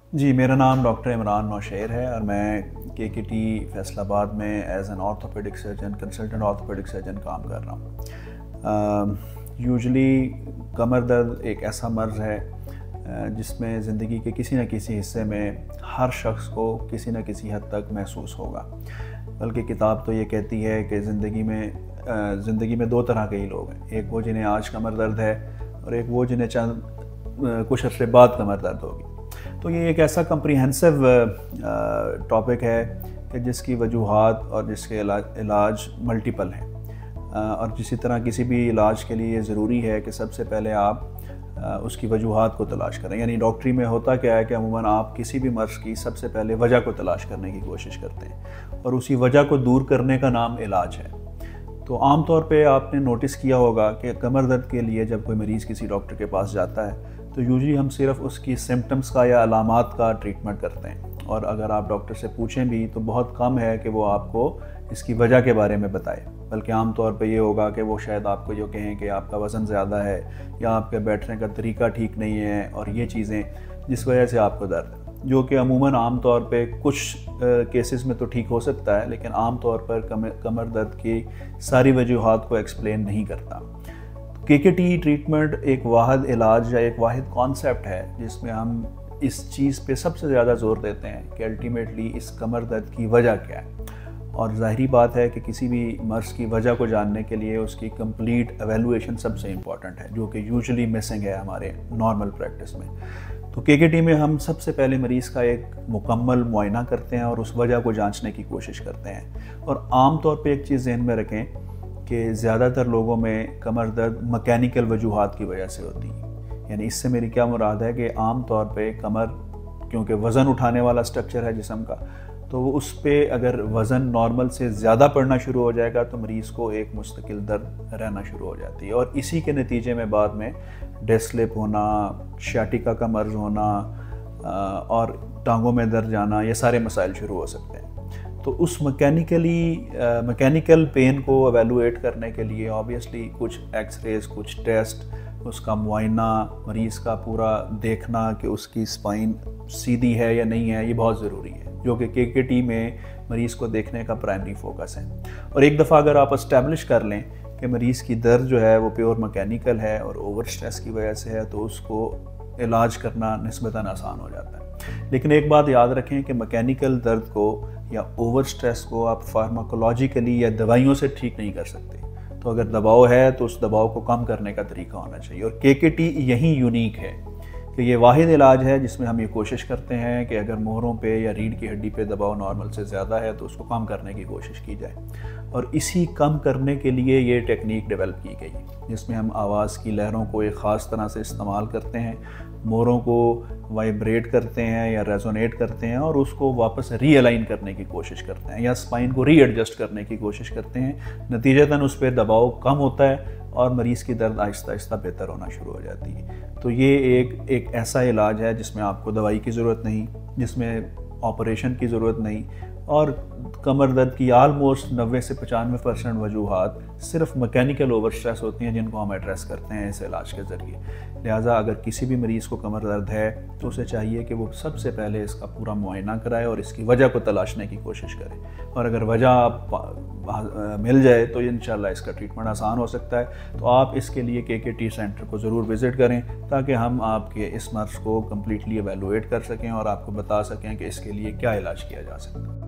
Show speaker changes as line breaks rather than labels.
جی، میرا نام ڈاکٹر عمران نوشیر ہے اور میں KKT فیصل آباد میں as an orthopaedic surgeon consultant orthopaedic surgeon کام کر رہا ہوں۔ یوزلی کمر درد ایک ایسا مرض ہے جس میں زندگی کے کسی نہ کسی حصے میں ہر شخص کو کسی نہ کسی حد تک محسوس ہوگا، بلکہ کتاب تو یہ کہتی ہے کہ زندگی میں دو طرح کے ہی لوگ ہیں، ایک وہ جنہیں آج کمر درد ہے اور ایک وہ جنہیں کچھ عرصے بعد کمر درد ہوگی۔ تو یہ ایک ایسا کمپریہنسو ٹاپک ہے کہ جس کی وجوہات اور جس کے علاج ملٹیپل ہیں، اور جسی طرح کسی بھی علاج کے لیے یہ ضروری ہے کہ سب سے پہلے آپ اس کی وجوہات کو تلاش کریں۔ یعنی ڈاکٹری میں ہوتا کیا ہے کہ عموماً آپ کسی بھی مرض کی سب سے پہلے وجہ کو تلاش کرنے کی کوشش کرتے ہیں اور اسی وجہ کو دور کرنے کا نام علاج ہے۔ تو عام طور پہ آپ نے نوٹس کیا ہوگا کہ کمر درد کے لیے جب کوئی مریض کسی ڈاکٹر کے پاس جاتا ہے تو یوزلی ہم صرف اس کی سمپٹمز کا یا علامات کا ٹریٹمنٹ کرتے ہیں، اور اگر آپ ڈاکٹر سے پوچھیں بھی تو بہت کم ہے کہ وہ آپ کو اس کی وجہ کے بارے میں بتائے، بلکہ عام طور پہ یہ ہوگا کہ وہ شاید آپ کو یہ کہیں کہ آپ کا وزن زیادہ ہے یا آپ کے بیٹھنے کا طریقہ ٹھیک نہیں ہے اور یہ چیزیں جس وجہ سے آپ کو درد ہے، جو کہ عموماً عام طور پہ کچھ کیسز میں تو ٹھیک ہو سکتا ہے، لیکن عام طور پر کمر درد کی ساری وجوہات کو ایکسپلین نہیں کرتا۔ KKT ٹریٹمنٹ ایک واحد علاج یا ایک واحد کانسیپٹ ہے جس میں ہم اس چیز پہ سب سے زیادہ زور دیتے ہیں کہ الٹیمیٹلی اس کمر درد کی وجہ کیا ہے، اور ظاہری بات ہے کہ کسی بھی مرض کی وجہ کو جاننے کے لیے اس کی کمپلیٹ ایویلویشن سب سے امپورٹنٹ ہے، جو کہ یوزلی مسنگ ہے ہمارے نارمل پریکٹس میں۔ تو KKT میں ہم سب سے پہلے مریض کا ایک مکمل معائنہ کرتے ہیں اور اس وجہ کو جانچنے کی کوشش کرتے ہیں، اور عام طور پہ ایک چیز ذہن میں رکھیں کہ زیادہ تر لوگوں میں کمر درد مکینیکل وجوہات کی وجہ سے ہوتی ہے۔ یعنی اس سے میری کیا مراد ہے کہ عام طور پہ کمر کیونکہ وزن اٹھانے والا سٹرکچر ہے جسم کا، تو اس پہ اگر وزن نارمل سے زیادہ پڑنا شروع ہو جائے گا تو مریض کو ایک مستقل درد رہنا شروع ہو جاتی ہے، اور اسی کے نتیجے میں بعد میں ڈیسک سلپ ہونا، شیاٹیکا کا مرض ہونا اور ٹانگوں میں درد جانا، یہ سارے مسائل شروع ہو سکتے ہیں۔ تو اس میکینیکل پین کو ایویلویٹ کرنے کے لیے آبویسلی کچھ ایکس ریز، کچھ ٹیسٹ، اس کا معائنہ، مریض کا پورا دیکھنا کہ اس کی اسپائن سیدھی ہے یا نہیں ہے، یہ بہت ضروری ہے، جو کہ KKT میں مریض کو دیکھنے کا پرائمری فوکس ہے۔ اور ایک دفعہ اگر آپ اسٹیبلش کر لیں کہ مریض کی درد جو ہے وہ پیور میکینیکل ہے اور اوور سٹریس کی وجہ سے ہے تو اس کو علاج کرنا نسبتاً آسان ہو جاتا ہے۔ لیکن ایک بات یاد رکھیں کہ میکینیکل درد کو یا اوور سٹریس کو آپ فارماکولوجیکلی یا دوائیوں سے ٹھیک نہیں کر سکتے، تو اگر دباؤ ہے تو اس دباؤ کو کم کرنے کا طریقہ ہونا چاہیے، اور KKT یہی یونیک ہے کہ یہ واحد علاج ہے جس میں ہم یہ کوشش کرتے ہیں کہ اگر مہروں پہ یا ریڑھ کی ہڈی پہ دباؤ نارمل سے زیادہ ہے تو اس کو کم کرنے کی کوشش کی جائے، اور اسی کم کرنے کے لیے یہ ٹیکنیک ڈیولپ کی گئی جس میں ہم آواز کی لہروں کو ایک خاص طرح سے استعمال کرتے ہیں، مہروں کو وائبریٹ کرتے ہیں یا ریزونیٹ کرتے ہیں اور اس کو واپس ری الائن کرنے کی کوشش کرتے ہیں یا اسپائن کو ری ایڈجسٹ کرنے کی کوشش کرتے ہیں، نتیجتاً اس پہ دباؤ کم ہوتا ہے اور مریض کی درد آہستہ آہستہ بہتر ہونا شروع ہو جاتی ہے۔ تو یہ ایک ایسا علاج ہے جس میں آپ کو دوائی کی ضرورت نہیں، جس میں آپریشن کی ضرورت نہیں، اور کمر درد کی آلموسٹ 90 سے 95% وجوہات صرف میکینیکل اوور سٹریس ہوتی ہیں جن کو ہم ایڈریس کرتے ہیں اس علاج کے ذریعے۔ لہٰذا اگر کسی بھی مریض کو کمر درد ہے تو اسے چاہیے کہ وہ سب سے پہلے اس کا پورا معائنہ کرائے اور اس کی وجہ کو تلاشنے کی کوشش کرے، اور اگر وجہ مل جائے تو انشاءاللہ اس کا ٹریٹمنٹ آسان ہو سکتا ہے۔ تو آپ اس کے لیے KKT سینٹر کو ضرور وزٹ کریں تاکہ ہم آپ کے اس مرض کو کمپلیٹلی ایویلویٹ کر سکیں اور آپ کو بتا سکیں کہ اس کے لیے کیا علاج کیا جا سکتا ہے۔